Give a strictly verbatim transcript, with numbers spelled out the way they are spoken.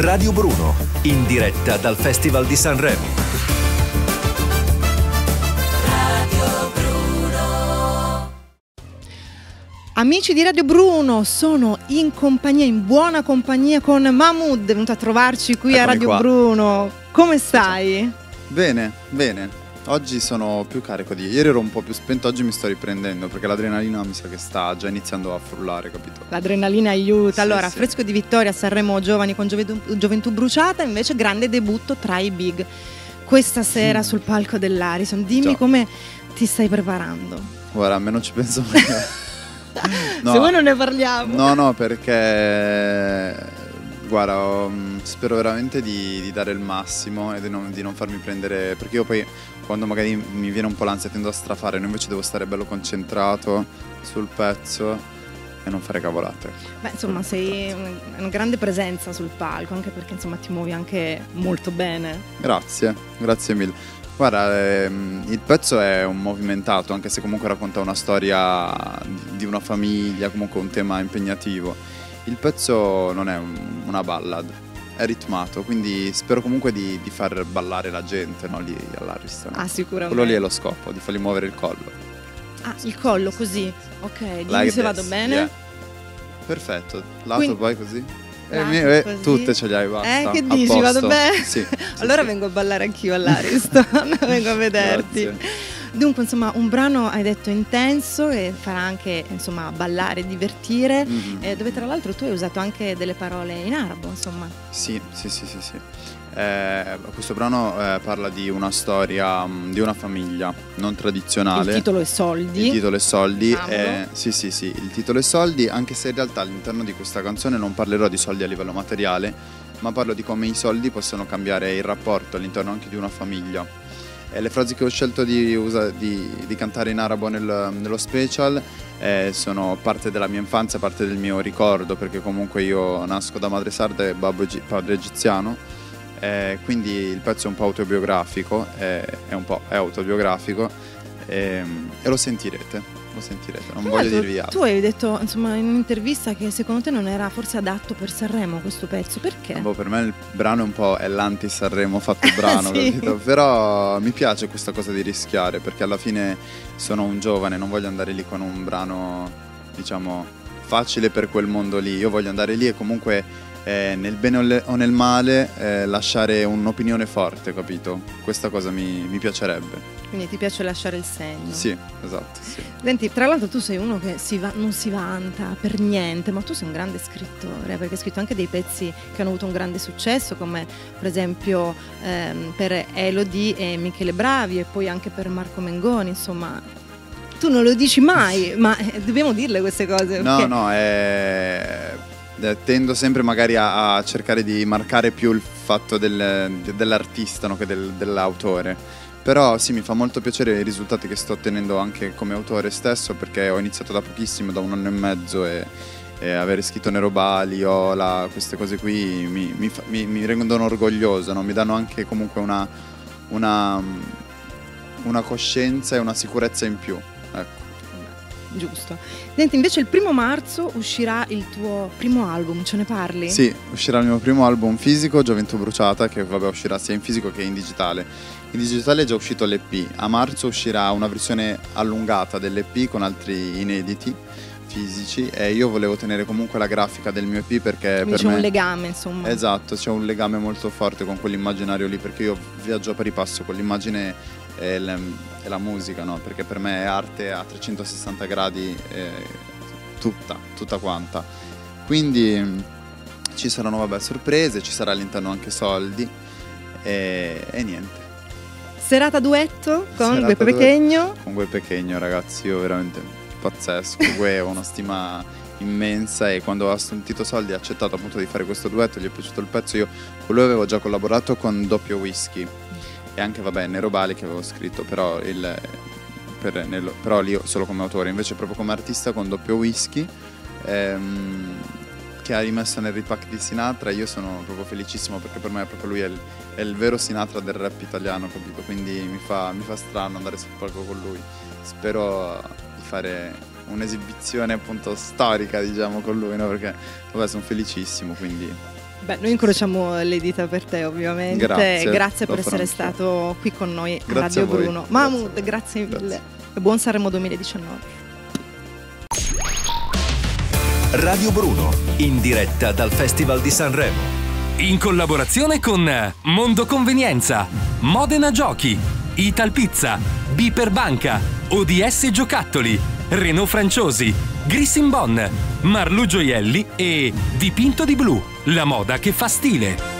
Radio Bruno, in diretta dal Festival di Sanremo. Radio Bruno. Amici di Radio Bruno, sono in compagnia, in buona compagnia con Mahmood, è venuto a trovarci qui Eccomi a Radio qua. Bruno. Come stai? Bene, bene. Oggi sono più carico di ieri, ero un po' più spento, oggi mi sto riprendendo perché l'adrenalina mi sa che sta già iniziando a frullare, capito? L'adrenalina aiuta. Sì, allora, sì. fresco di vittoria, Sanremo Giovani con Gioventù, Gioventù Bruciata, invece grande debutto tra i big questa sera Mm. sul palco dell'Arison. Dimmi Già. come ti stai preparando. Guarda, a me non ci penso mai. No, Se vuoi non ne parliamo. no, no, perché guarda, ho- spero veramente di, di dare il massimo e di non, di non farmi prendere, perché io poi quando magari mi viene un po' l'ansia tendo a strafare, no, invece devo stare bello concentrato sul pezzo e non fare cavolate. Beh, insomma, sei un- una grande presenza sul palco, anche perché insomma ti muovi anche molto bene. Grazie, grazie mille. Guarda, ehm, il pezzo è un movimentato, anche se comunque racconta una storia di una famiglia, comunque un tema impegnativo. Il pezzo non è un- una ballad, è ritmato, quindi spero comunque di, di far ballare la gente, no, lì all'Ariston. Ah, sicuramente. Quello lì è lo scopo, di fargli muovere il collo. Ah, il collo così. Ok, dimmi Like se vado this, bene. yeah. Perfetto, lato Quindi- poi così. Eh, Lato mi- eh, così. tutte ce le hai, basta. Eh, che a dici, posto. vado bene? Sì, sì, Allora sì. vengo a ballare anch'io all'Ariston, vengo a vederti. Grazie. Dunque, insomma, un brano hai detto intenso e farà anche, insomma, ballare, divertire, Mhm. eh, dove tra l'altro tu hai usato anche delle parole in arabo, insomma. Sì, sì, sì, sì, sì. Eh, questo brano eh, parla di una storia, mh, di una famiglia non tradizionale. Il titolo è Soldi. Il titolo è Soldi. Diciamolo. eh, sì, sì, sì, il titolo è Soldi, anche se in realtà all'interno di questa canzone non parlerò di soldi a livello materiale, ma parlo di come i soldi possono cambiare il rapporto all'interno anche di una famiglia. E le frasi che ho scelto di, usa- di- di cantare in arabo nel- nello special eh, sono parte della mia infanzia, parte del mio ricordo, perché comunque io nasco da madre sarda e babbo egi- padre egiziano. Eh, quindi il pezzo è un po' autobiografico, eh, è un po' è autobiografico ehm, e lo sentirete, lo sentirete, non Tra voglio l'altro, dirvi altro. tu hai detto, insomma, in un'intervista che secondo te non era forse adatto per Sanremo questo pezzo, perché? Boh, per me il brano è un po' è l'anti-Sanremo fatto brano, Sì. capito? Però mi piace questa cosa di rischiare, perché alla fine sono un giovane, non voglio andare lì con un brano, diciamo, facile per quel mondo lì. Io voglio andare lì e comunque eh, nel bene o le- o nel male eh, lasciare un'opinione forte, capito? Questa cosa mi, mi piacerebbe. Quindi ti piace lasciare il segno. Sì, esatto, sì. Senti, tra l'altro tu sei uno che si va- non si vanta per niente, ma tu sei un grande scrittore, perché hai scritto anche dei pezzi che hanno avuto un grande successo, come per esempio ehm, per Elodie e Michele Bravi, e poi anche per Marco Mengoni, insomma. Tu non lo dici mai, ma eh, dobbiamo dirle queste cose. No, perché- no, è... eh, tendo sempre magari a, a cercare di marcare più il fatto del- de- dell'artista, no, che del- dell'autore. Però sì, mi fa molto piacere i risultati che sto ottenendo anche come autore stesso, perché ho iniziato da pochissimo, da un anno e mezzo, e, e avere scritto Nerobali, Ola, queste cose qui mi, mi, fa- mi- mi rendono orgoglioso, no? Mi danno anche comunque una, una, una coscienza e una sicurezza in più. Ecco. Giusto. Senti, invece il primo marzo uscirà il tuo primo album, ce ne parli? Sì, uscirà il mio primo album fisico, Gioventù Bruciata, che vabbè uscirà sia in fisico che in digitale. In digitale è già uscito l'E P, a marzo uscirà una versione allungata dell'E P con altri inediti fisici, e io volevo tenere comunque la grafica del mio E P perché Quindi per c'è me... un legame, insomma. Esatto, c'è un legame molto forte con quell'immaginario lì, perché io viaggio a pari passo con l'immagine e, l- e la musica, no? Perché per me è arte a trecentosessanta gradi, eh, tutta, tutta quanta. Quindi mh, ci saranno vabbè sorprese, ci sarà all'interno anche soldi e, e niente. Serata duetto con Serata Gue duetto. Pequeño. Con Gue Pequeño, ragazzi, io veramente pazzesco. Gue ho una stima immensa, e quando ha sentito soldi ha accettato appunto di fare questo duetto, gli è piaciuto il pezzo. Io con lui avevo già collaborato con Doppio Whisky e anche vabbè Nerobali che avevo scritto, però, il, per, nel, però lì solo come autore, invece proprio come artista con Doppio Whisky, ehm, che ha rimesso nel repack di Sinatra. Io sono proprio felicissimo, perché per me proprio lui è il, è il vero Sinatra del rap italiano, capito? Quindi mi fa, mi fa strano andare sul palco con lui. Spero di fare un'esibizione appunto storica, diciamo, con lui, no? Perché vabbè, sono felicissimo, quindi Beh, noi incrociamo le dita per te, ovviamente. Grazie, Grazie per lo farò essere anch'io. stato qui con noi a Grazie Radio a voi. Bruno. Grazie. Mahmood, grazie mille. Grazie. E buon Sanremo duemiladiciannove. Radio Bruno, in diretta dal Festival di Sanremo. In collaborazione con Mondo Convenienza, Modena Giochi, Ital Pizza, Biper Banca, O D S Giocattoli, Renault Franciosi, Grissin Bon, Marlu Gioielli e Dipinto di Blu, la moda che fa stile.